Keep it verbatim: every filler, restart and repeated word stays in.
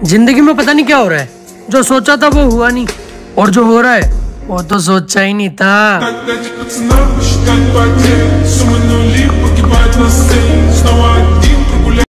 जिंदगी में पता नहीं क्या हो रहा है, जो सोचा था वो हुआ नहीं, और जो हो रहा है वो तो सोचा ही नहीं था।